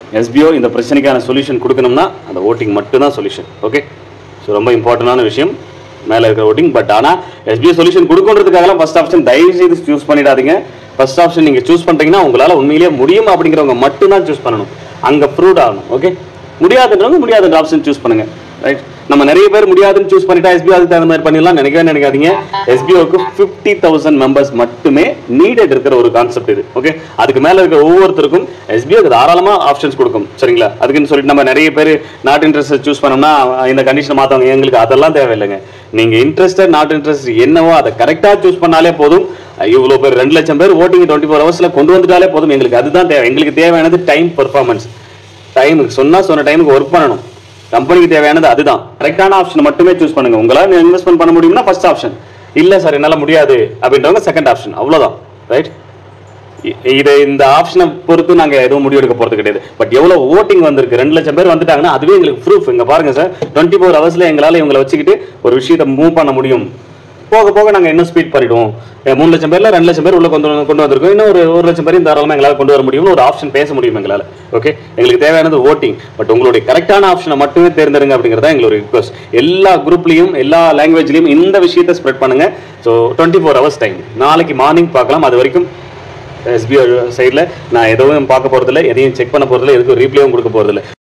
SPO இந்த பிரச்சனைக்கான solution கொடுக்கணும்னா அந்த ஓட்டிங் மட்டும்தான் சொல்யூஷன். ஓகே, ஸோ ரொம்ப இம்பார்ட்டண்டான விஷயம் மேலே இருக்கிற ஓட்டிங். பட் ஆனால் எஸ்பிஓ சொல்யூஷன் கொடுக்கறதுக்காகலாம் ஃபர்ஸ்ட் ஆப்ஷன் தயவு செய்து சூஸ் பண்ணிடாதீங்க. ஃபர்ஸ்ட் ஆப்ஷன் நீங்கள் சூஸ் பண்ணுறீங்கன்னா உங்களால் உண்மையிலேயே முடியும் அப்படிங்கிறவங்க மட்டும்தான் சூஸ் பண்ணணும். அங்கே ப்ரூவ்ட் ஆகணும். ஓகே, முடியாதுன்றவங்க முடியாதுன்ற ஆப்ஷன் சூஸ் பண்ணுங்க. ரைட், நம்ம நிறைய பேர் முடியாதுன்னு சூஸ் பண்ணிட்டா எஸ்பிஓ அதுக்கு தகுந்த மாதிரி பண்ணிடலாம் நினைக்காதீங்க. எஸ்பிஓக்கு 50,000 மெம்பர்ஸ் மட்டுமே நீடட் இருக்கிற ஒரு கான்செப்ட் இது. ஓகே, அதுக்கு மேல இருக்கிற ஒவ்வொருத்தருக்கும் எஸ்பிஓக்கு தாராளமா ஆப்ஷன்ஸ் கொடுக்கும். சரிங்களா, அதுக்குன்னு சொல்லிட்டு நம்ம நிறைய பேர் நாட் இன்ட்ரெஸ்ட் சூஸ் பண்ணோம்னா இந்த கண்டிஷன் மாத்தவங்க எங்களுக்கு அதெல்லாம் தேவையில்லைங்க. நீங்க இன்ட்ரெஸ்டட் நாட் இன்ட்ரெஸ்ட் என்னவோ அதை கரெக்டா சூஸ் பண்ணாலே போதும். இவ்வளவு பேர் 2 லட்சம் பேர் ஓட்டிங் 24 ஹவர்ஸ்ல கொண்டு வந்துட்டாலே போதும். எங்களுக்கு அதுதான் தேவை. எங்களுக்கு தேவையானது டைம் பெர்ஃபார்மன்ஸ். டைமுக்கு சொன்ன டைமுக்கு ஒர்க் பண்ணணும். கம்பெனிக்கு தேவையானது அதுதான். கரெக்டான ஆப்ஷன் மட்டுமே சூஸ் பண்ணுங்க. உங்களால் இன்வெஸ்ட்மெண்ட் பண்ண முடியும்னா ஃபர்ஸ்ட் ஆப்ஷன், இல்ல சார் என்னால முடியாது அப்படின்றவங்க செகண்ட் ஆப்ஷன். அவ்வளவுதான். ரைட், இதை இந்த ஆப்ஷனை பொறுத்து நாங்க எதுவும் முடிவு எடுக்க போறது கிடையாது. பட் எவ்வளவு ஓட்டிங் வந்திருக்கு, 2 லட்சம் பேர் வந்துட்டாங்கன்னா அதுவே எங்களுக்கு ப்ரூஃப். இங்க பாருங்க சார், 24 ஹவர்ஸ்ல எங்களால இவங்களை வச்சுக்கிட்டு ஒரு விஷயத்தை மூவ் பண்ண முடியும். போக போக நாங்கள் இன்னும் ஸ்பீட் பண்ணிடுவோம். 3 லட்சம் பேர்ல 2 லட்சம் பேர் உள்ள கொண்டு வந்திருக்கோம். இன்னும் ஒரு 1 லட்சம் பேரையும் தாராளமாக எங்களால் கொண்டு வர முடியும்னு ஒரு ஆப்ஷன் பேச முடியும் எங்களால். ஓகே, எங்களுக்கு தேவையானது ஓட்டிங். பட் உங்களுடைய கரெக்டான ஆப்ஷனை மட்டுமே தேர்ந்தெடுங்க அப்படிங்கிறதா எங்களுடைய ரிக்வஸ்ட். எல்லா குரூப்லையும் எல்லா லாங்குவேஜ்லையும் இந்த விஷயத்தை ஸ்ப்ரெட் பண்ணுங்க. So 24 hours time. நாளைக்கு மார்னிங் பார்க்கலாம். அது வரைக்கும் எஸ்பிஓ சைடில் நான் எதுவும் பார்க்க போகிறதில்ல, எதையும் செக் பண்ண போகிறதில்ல, எதுக்கும் ரீப்ளேவும் கொடுக்க போகிறதில்ல.